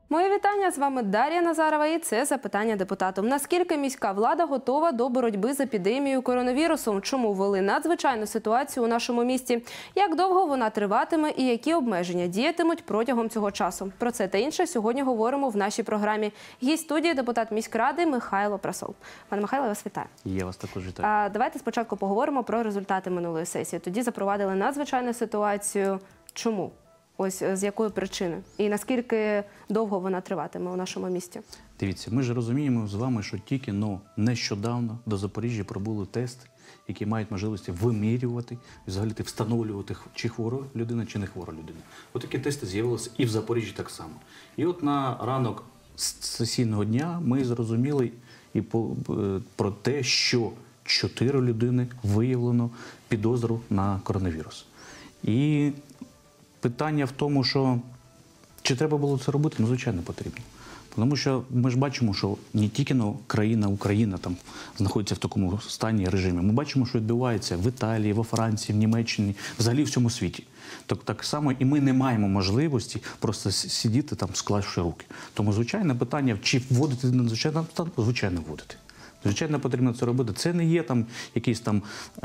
Моє вітання, з вами Дар'я Назарова і це «Запитання депутату». Наскільки міська влада готова до боротьби з епідемією коронавірусу? Чому ввели надзвичайну ситуацію у нашому місті? Як довго вона триватиме і які обмеження діятимуть протягом цього часу? Про це та інше сьогодні говоримо в нашій програмі. Гість студії – депутат міськради Михайло Прасол. Пане Михайло, я вас вітаю. Я вас також вітаю. Давайте спочатку поговоримо про результати минулої сесії. Тоді запровадили надзвичайну ситуацію. Чому? Ось з якої причини? І наскільки довго вона триватиме у нашому місті? Дивіться, ми ж розуміємо з вами, що тільки нещодавно до Запоріжжя прибули тести, які мають можливості вимірювати, взагалі встановлювати, чи хвора людина, чи не хвора людина. От такі тести з'явилися і в Запоріжжі так само. І от на ранок сесійного дня ми зрозуміли про те, що 4 людини виявлено підозру на коронавірус. І питання в тому, що чи треба було це робити? Ну, звичайно, потрібно. Тому що ми ж бачимо, що не тільки Україна там знаходиться в такому стані, режимі. Ми бачимо, що відбувається в Італії, во Франції, в Німеччині, взагалі в всьому світі. Так само і ми не маємо можливості просто сидіти там, склавши руки. Тому, звичайно, питання, чи вводити надзвичайний стан? Звичайно, вводити. Звичайно, потрібно це робити. Це не є там якийсь там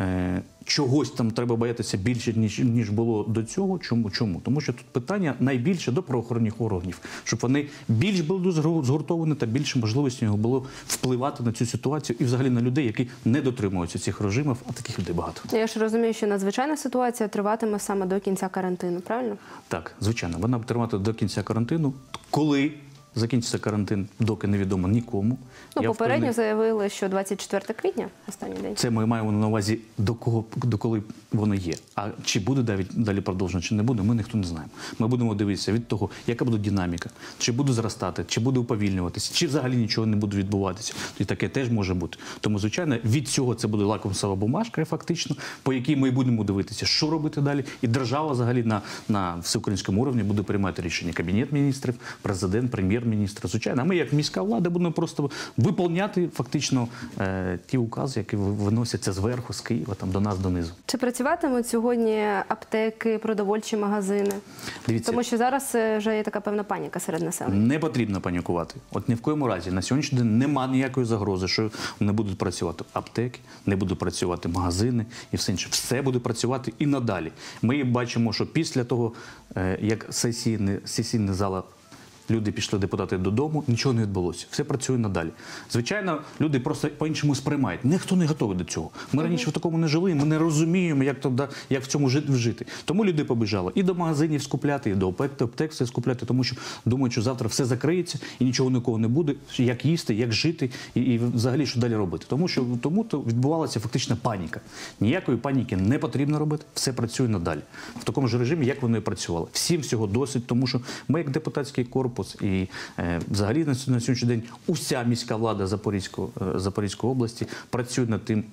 чогось там треба боятися більше, ніж було до цього. Чому? Тому що тут питання найбільше до правоохоронних органів, щоб вони більш були згуртовані та більше можливості було впливати на цю ситуацію і взагалі на людей, які не дотримуються цих режимів, а таких людей багато. Я ж розумію, що надзвичайна ситуація триватиме саме до кінця карантину, правильно? Так, звичайно. Вона триватиме до кінця карантину. Коли закінчиться карантин, доки невідомо нікому. Ну, попередньо заявили, що 24 квітня останній день. Це ми маємо на увазі, до коли воно є. А чи буде далі продовжено, чи не буде, ми ніхто не знаємо. Ми будемо дивитися від того, яка буде динаміка, чи буде зростати, чи буде уповільнюватися, чи взагалі нічого не буде відбуватися. І таке теж може бути. Тому, звичайно, від цього це буде лакмусова бумажка, фактично, по якій ми будемо дивитися, що робити далі. І держава взагалі на всеукраїнському рівні буде приймати рішення. Кабінет міністрів, президент, прем'єр-міністр, звичайно. А ми, як міська влада, будемо просто виконувати фактично ті укази, які виносяться зверху, з Києва, там, до нас, донизу. Чи працюватимуть сьогодні аптеки, продовольчі магазини? Дивіться, тому що зараз вже є така певна паніка серед населення. Не потрібно панікувати. От ні в коєму разі. На сьогоднішній день немає ніякої загрози, що не будуть працювати аптеки, не будуть працювати магазини і все інше. Все буде працювати і надалі. Ми бачимо, що після того, як сесійна зала, люди пішли, депутати, додому, нічого не відбулося. Все працює надалі. Звичайно, люди просто по-іншому сприймають. Ніхто не готовий до цього. Ми раніше в такому не жили, ми не розуміємо, як в цьому жити. Тому люди побіжали і до магазинів скупляти, і до аптек все скупляти, тому що думають, що завтра все закриється і нічого нікого не буде, як їсти, як жити і взагалі, що далі робити. Тому відбувалася фактично паніка. Ніякої паніки не потрібно робити, все працює надалі. В такому ж режимі, як воно і працювало. Всім всього досить, тому що ми, як депутатський корпус, і взагалі на сьогоднішній день уся міська влада Запорізької області працює над тим,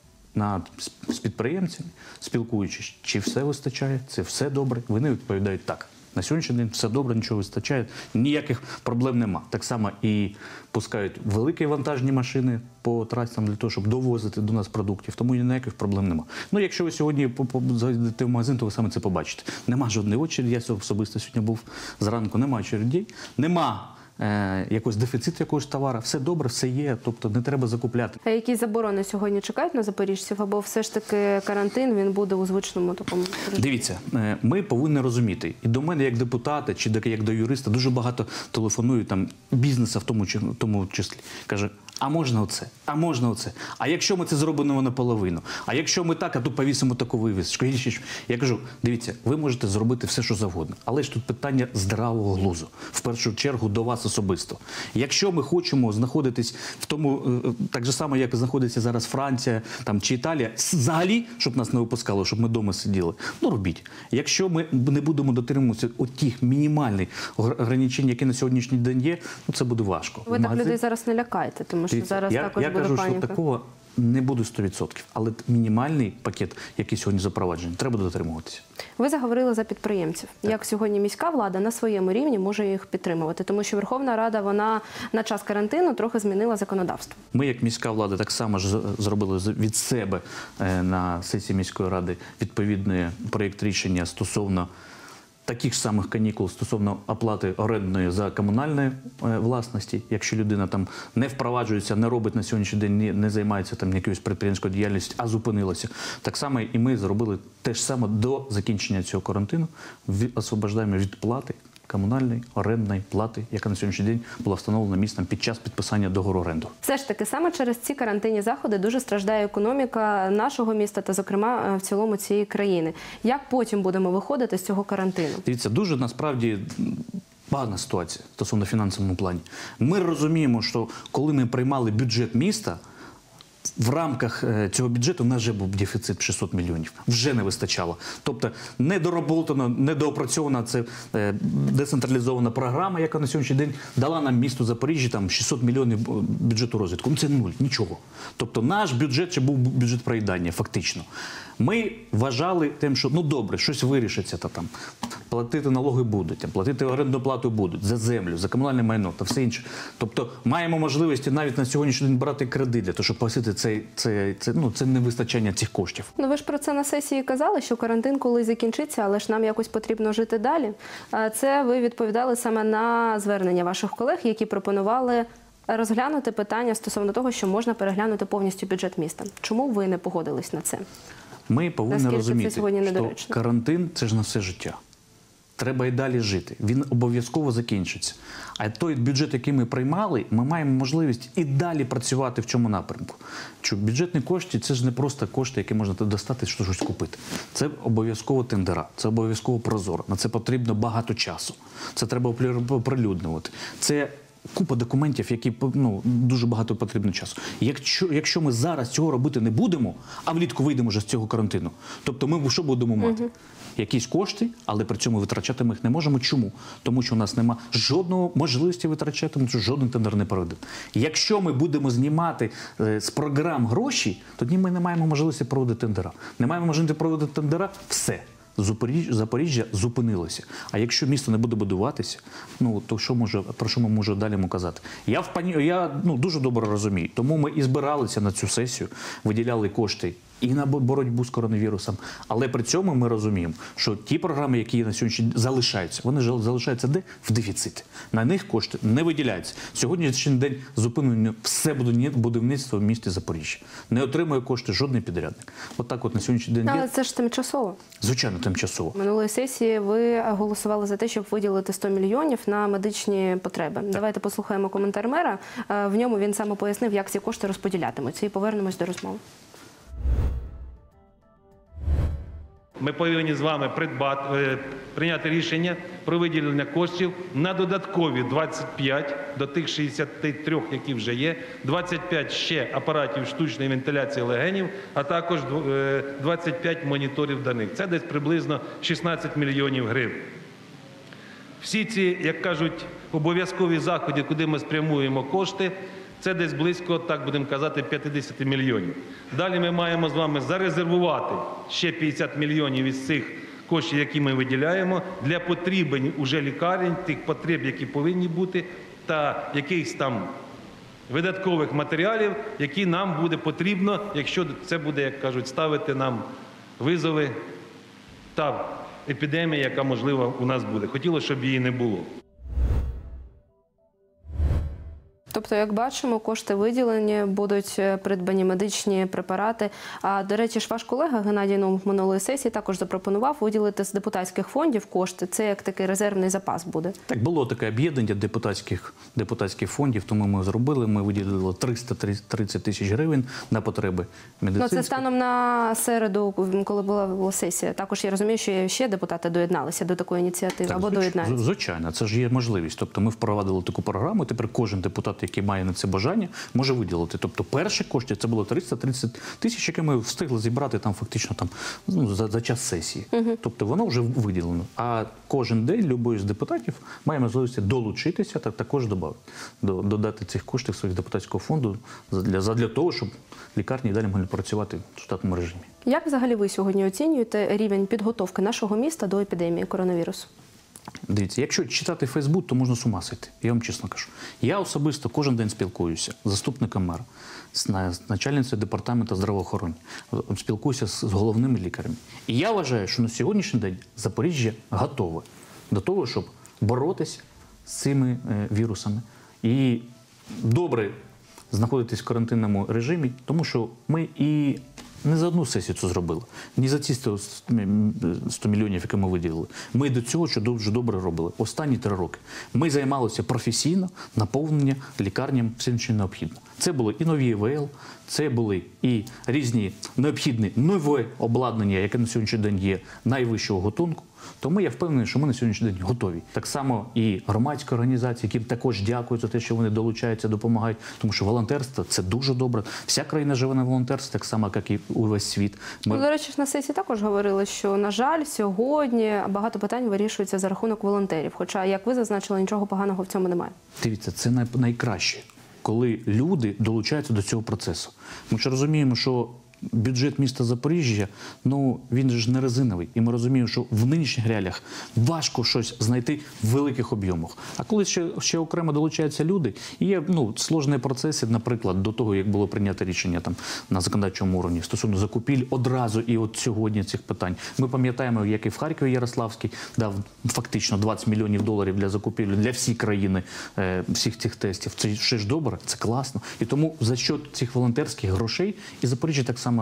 з підприємцями, спілкуючись, чи все вистачає, це все добре. Вони відповідають так. На сьогоднішній день все добре, нічого вистачає, ніяких проблем нема. Так само і пускають великі вантажні машини по трасам для того, щоб довозити до нас продуктів, тому ніяких проблем нема. Ну, якщо ви сьогодні зайдете в магазин, то ви саме це побачите. Нема жодної очереді, я особисто сьогодні був зранку, нема очередей, нема якийсь дефіцит якогось товару, все добре, все є, тобто не треба закупляти. А які заборони сьогодні чекають на запоріжців, або все ж таки карантин, він буде у звичному такому режимі? Дивіться, ми повинні розуміти, і до мене як депутата, чи як до юриста, дуже багато телефонують там бізнесу в тому числі. Каже, а можна оце, а можна оце, а якщо ми це зробимо наполовину, а якщо ми так, а тут повісимо таку вивіску. Я кажу, дивіться, ви можете зробити все, що завгодно, але ж тут питання здравого глузду, в першу чергу до вас особисто. Якщо ми хочемо знаходитись в тому, так же само, як знаходиться зараз Франція там, чи Італія, взагалі, щоб нас не випускало, щоб ми вдома сиділи, ну робіть. Якщо ми не будемо дотримуватися тих мінімальних ограничень, які на сьогоднішній день є, ну це буде важко. Ви так людей зараз не лякаєте, тому що зараз також буде паніка. Я кажу, що такого не буде 100%, але мінімальний пакет, який сьогодні запроваджений, треба дотримуватися. Ви заговорили за підприємців. Так. Як сьогодні міська влада на своєму рівні може їх підтримувати? Тому що Верховна Рада, вона на час карантину трохи змінила законодавство. Ми, як міська влада, так само ж зробили від себе на сесії міської ради відповідний проєкт рішення стосовно таких ж самих канікул стосовно оплати орендної за комунальної власності. Якщо людина там не впроваджується, не робить на сьогоднішній день, не займається там якоюсь підприємницькою діяльністю, а зупинилася. Так само і ми зробили те ж саме до закінчення цього карантину. Освобождаємо від плати комунальної орендної плати, яка на сьогоднішній день була встановлена містом під час підписання договору оренду. Все ж таки, саме через ці карантинні заходи дуже страждає економіка нашого міста та, зокрема, в цілому цієї країни. Як потім будемо виходити з цього карантину? Дивіться, дуже насправді погана ситуація стосовно фінансовому плані. Ми розуміємо, що коли ми приймали бюджет міста, в рамках цього бюджету в нас вже був дефіцит 600 мільйонів. Вже не вистачало. Тобто недороботана, недоопрацьована це децентралізована програма, яка на сьогоднішній день дала нам місту Запоріжжя там 600 мільйонів бюджету розвитку. Ну це нуль, нічого. Тобто наш бюджет ще був бюджет проїдання, фактично. Ми вважали тим, що ну добре, щось вирішиться, там, платити налоги будуть, платити орендну плату будуть, за землю, за комунальне майно та все інше. Тобто маємо можливості навіть на сьогоднішній день брати кредит для того, щоб погасити це невистачання цих коштів. Ну ви ж про це на сесії казали, що карантин колись закінчиться, але ж нам якось потрібно жити далі. Це ви відповідали саме на звернення ваших колег, які пропонували розглянути питання стосовно того, що можна переглянути повністю бюджет міста. Чому ви не погодились на це? Ми повинні розуміти, що карантин – це ж на все життя. Треба і далі жити. Він обов'язково закінчиться. А той бюджет, який ми приймали, ми маємо можливість і далі працювати в цьому напрямку. Що бюджетні кошти – це ж не просто кошти, які можна достати, щоб щось купити. Це обов'язково тендера, це обов'язково прозоро. На це потрібно багато часу. Це треба оприлюднювати. Це купа документів, які дуже багато потрібно часу. Якщо ми зараз цього робити не будемо, а влітку вийдемо вже з цього карантину, тобто ми що будемо мати? Якісь кошти, але при цьому витрачати ми їх не можемо. Чому? Тому що у нас немає жодної можливості витрачати, тому що жоден тендер не проведений. Якщо ми будемо знімати з програм гроші, тоді ми не маємо можливості проводити тендера. Не маємо можливості проводити тендера – все. Запоріжжя зупинилося. А якщо місто не буде будуватися, то про що ми можемо далі казати? Я дуже добре розумію. Тому ми і збиралися на цю сесію, виділяли кошти і на боротьбу з коронавірусом. Але при цьому ми розуміємо, що ті програми, які на сьогодні залишаються, вони залишаються де? В дефіциті. На них кошти не виділяються. Сьогоднішній день зупинено все будівництво в місті Запоріжжя. Не отримує кошти жодний підрядник. Отак на сьогоднішній день є. Але це ж тимчасово. Звичайно, тимчасово. Минулої сесії ви голосували за те, щоб виділити 100 мільйонів на медичні потреби. Так. Давайте послухаємо коментар мера. В ньому він саме пояснив, як ці кошти розподілятимуться. І повернемось до розмови. Ми повинні з вами прийняти рішення про виділення коштів на додаткові 25 до тих 63, які вже є, 25 ще апаратів штучної вентиляції легенів, а також 25 моніторів до них. Це десь приблизно 16 мільйонів гривень. Всі ці, як кажуть, обов'язкові заходи, куди ми спрямуємо кошти, це десь близько, так будемо казати, 50 мільйонів. Далі ми маємо з вами зарезервувати ще 50 мільйонів із цих коштів, які ми виділяємо, для потрібен уже лікарень, тих потреб, які повинні бути, та якихось там видаткових матеріалів, які нам буде потрібно, якщо це буде, як кажуть, ставити нам визови та епідемія, яка, можливо, у нас буде. Хотілося, щоб її не було. Тобто, як бачимо, кошти виділені, будуть придбані медичні препарати. А, до речі, ж ваш колега Геннадій Наумов минулої сесії також запропонував виділити з депутатських фондів кошти. Це як такий резервний запас буде. Так, було таке об'єднання депутатських фондів, тому ми зробили. Ми виділили 330 тисяч гривень на потреби медицинські. Це станом на середу, коли була сесія. Також я розумію, що ще депутати доєдналися до такої ініціативи, або доєднаються. Звичайно, це ж є можливість. Тобто ми впровадили таку програму, тепер кожен депутат, який має на це бажання, може виділити. Тобто перші кошти, це було 330 тисяч, які ми встигли зібрати там фактично за час сесії. Тобто воно вже виділено. А кожен день любой з депутатів має можливість долучитися та також додати цих коштів своїх депутатського фонду для того, щоб лікарні далі могли працювати в штатному режимі. Як взагалі ви сьогодні оцінюєте рівень підготовки нашого міста до епідемії коронавірусу? Дивіться, якщо читати Фейсбук, то можна з ума сойти. Я вам чесно кажу. Я особисто кожен день спілкуюся з заступником мера, з начальницею департаменту здравоохорони, спілкуюся з головними лікарями. І я вважаю, що на сьогоднішній день Запоріжжя готове. до того, щоб боротися з цими вірусами. І добре знаходитись в карантинному режимі, тому що ми і не за одну сесію це зробили, ні за ці 100 мільйонів, які ми виділили. Ми до цього дуже добре робили. Останні 3 роки. Ми займалися професійно наповнення лікарням всім, що необхідно. Це були і нові ІВЛ, це були і різні необхідні нове обладнання, яке на сьогоднішній день є найвищого гатунку. Тому я впевнений, що ми на сьогоднішній день готові. Так само і громадські організації, яким також дякую за те, що вони долучаються, допомагають. Тому що волонтерство – це дуже добре. Вся країна живе на волонтерстві, так само, як і увесь світ. До речі, на сесії також говорили, що, на жаль, сьогодні багато питань вирішується за рахунок волонтерів. Хоча, як ви зазначили, нічого поганого в цьому немає. Дивіться, це найкраще, коли люди долучаються до цього процесу. Ми ж розуміємо, що бюджет міста Запоріжжя, він же ж не резиновий. І ми розуміємо, що в нинішніх реаліях важко щось знайти в великих об'ємах. А коли ще окремо долучаються люди, і є сложні процеси, наприклад, до того, як було прийнято рішення на законодавчому уровні стосовно закупівель одразу і от сьогодні цих питань. Ми пам'ятаємо, як і в Харкові Ярославський дав фактично $20 мільйонів для закупівлі для всієї країни всіх цих тестів. Це ще ж добре, це класно. І тому за счет цих волонтерських грошей і Запоріжжя так само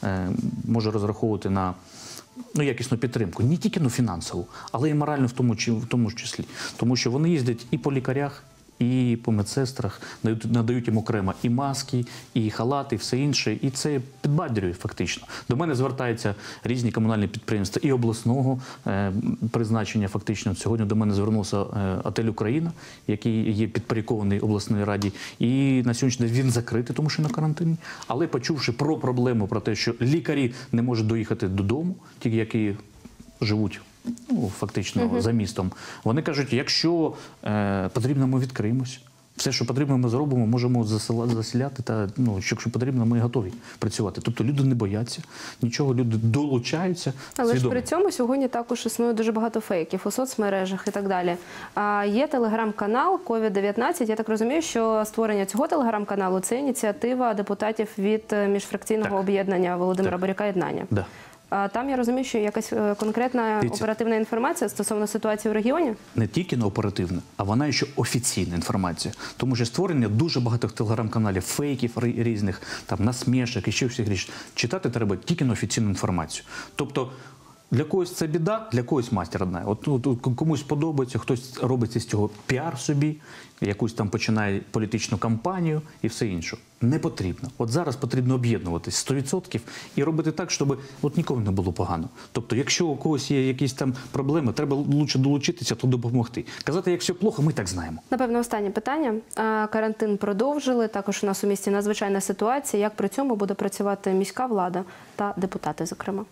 може розраховувати на якісну підтримку. Не тільки фінансову, але і моральну в тому числі. Тому що вони їздять і по лікарях, і по медсестрах, надають їм окремо і маски, і халати, і все інше. І це підбадьорює фактично. До мене звертаються різні комунальні підприємства і обласного призначення фактично. Сьогодні до мене звернувся «Отель Україна», який є підпорядкований обласній раді. І на сьогоднішній день він закритий, тому що на карантині. Але почувши про проблему, про те, що лікарі не можуть доїхати додому, ті, які живуть фактично за містом. Вони кажуть, якщо потрібно, ми відкриємось. Все, що потрібно, ми зробимо, можемо заселяти, та якщо потрібно, ми готові працювати. Тобто люди не бояться, нічого, люди долучаються. Але ж при цьому сьогодні також існує дуже багато фейків у соцмережах і так далі. Є телеграм-канал COVID-19. Я так розумію, що створення цього телеграм-каналу – це ініціатива депутатів від міжфракційного об'єднання Володимира Боряка «Єднання». Да. Там я розумію, що якась конкретна оперативна інформація стосовно ситуації в регіоні? Не тільки оперативна, а вона ще офіційна інформація. Тому що створення дуже багато телеграм-каналів, фейків різних, насмішок і ще всіх річ. Читати треба тільки на офіційну інформацію. Тобто для когось це біда, для когось мастер одна. От комусь подобається, хтось робить з цього піар собі, якусь починає політичну кампанію і все інше. Не потрібно. От зараз потрібно об'єднуватись 100% і робити так, щоб нікому не було погано. Тобто, якщо у когось є якісь проблеми, треба лучше долучитися, то допомогти. Казати, як все плохо, ми так знаємо. Напевно, останнє питання. Карантин продовжили, також у нас у місті надзвичайна ситуація. Як при цьому буде працювати міська влада та депутати, зокрема?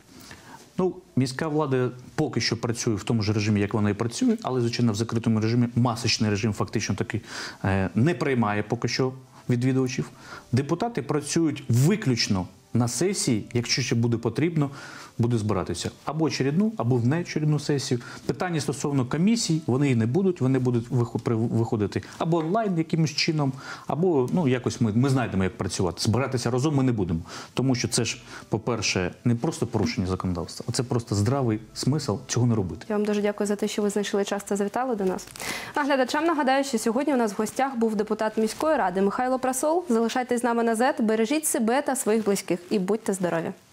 Міська влада поки що працює в тому ж режимі, як вона і працює, але, звичайно, в закритому режимі, масочний режим фактично таки не приймає поки що відвідувачів. Депутати працюють виключно на сесії, якщо ще буде потрібно, буде збиратися або очередну, або внеочередну сесію. Питання стосовно комісій, вони і не будуть, вони будуть виходити або онлайн якимось чином, або якось ми знайдемо, як працювати. Збиратися разом ми не будемо. Тому що це ж, по-перше, не просто порушення законодавства, а це просто здравий смисл цього не робити. Я вам дуже дякую за те, що ви знайшли час та завітали до нас. А глядачам нагадаю, що сьогодні у нас в гостях був депутат міської ради Михайло Прасол. Залишайтесь з нами на Z, бережіть себе та своїх близьких і будьте здорові!